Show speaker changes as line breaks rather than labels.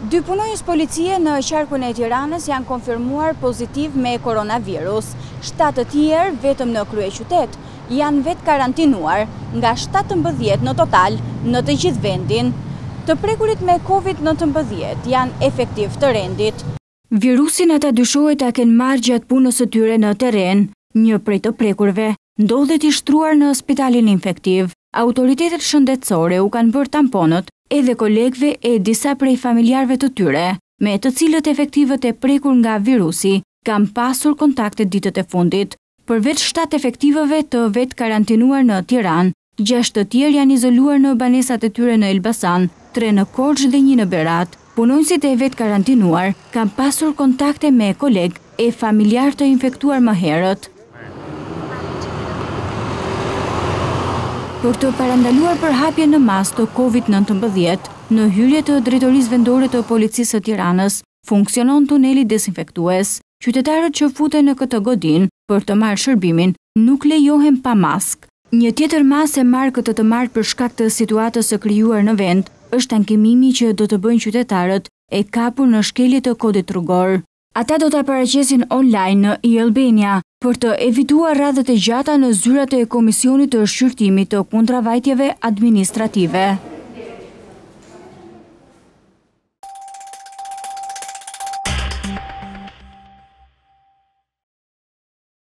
2 punonjës policie në qarkun e Tiranës janë konfirmuar pozitiv me koronavirus. 7 të tjerë vetëm në kryeqytet janë vetëkarantinuar, nga 17 në total në të gjithë vendin. Të prekurit me Covid-19 janë efektivë të Rendit. Virusin ata dyshohet ta kenë marrë gjatë punës së tyre në teren. Një prej të prekurve ndodhet i shtruar në Spitalin Infektiv. Autoritetet shëndetësore u kanë bërë tamponët edhe kolegëve e disa prej familjarëve të tyre, me të cilët efektivët e prekur nga virusi kanë pasur kontakte ditët e fundit. Përveç 7 efektivëve të vetëkarantinuar në Tiranë, 6 të tjerë janë izoluar në banesat e tyre në Elbasan, 3 në Korçë dhe 1 në Berat. Punonjësit e vetëkarantinuar kanë pasur kontakte me kolegë e familjar të infektuar më herët. Për të parandaluar përhapjen në masë të Covid-19, në hyrje të Drejtorisë Vendore të policisë së Tiranës, funksionon tuneli dezinfektues. Qytetarët që futen në këtë godinë për të marrë shërbimin nuk lejohen pa maskë. Një tjetër masë e markët të marrë për shkak të situatës së krijuar në vend është ankimimi që do të bëjnë qytetarët e kapur në shkelje të kodit rrugor. Ata do ta paraqesin online në e-Albania për të evituar radhët e gjata në zyrat e Komisionit të Shqyrtimit të Kundravajtjeve Administrative.